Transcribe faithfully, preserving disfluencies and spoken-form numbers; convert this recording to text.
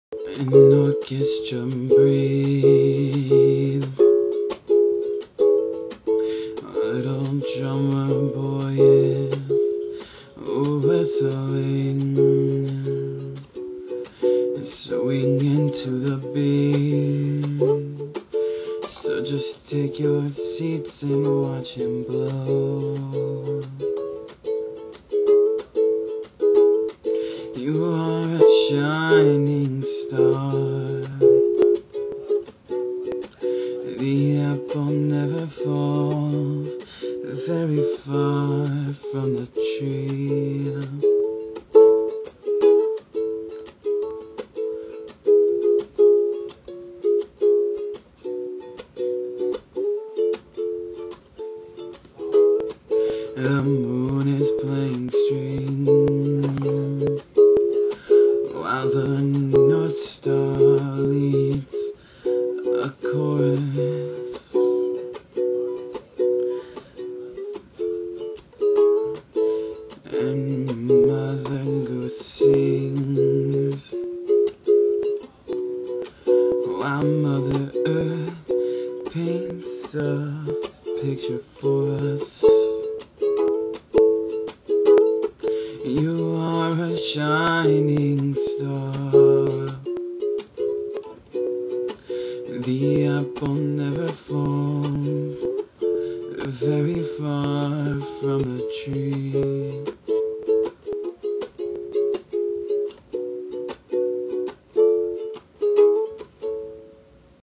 An orchestra breathes. Little drummer boy is whistling, swinging to the beat. So just take your seats and watch him blow. You are a shining star. The apple never falls very far from the tree. The moon is playing strings while the North Star leads a chorus. And Mother Goose sings while Mother Earth paints a picture for us. You are a shining star. The apple never falls very far from the tree.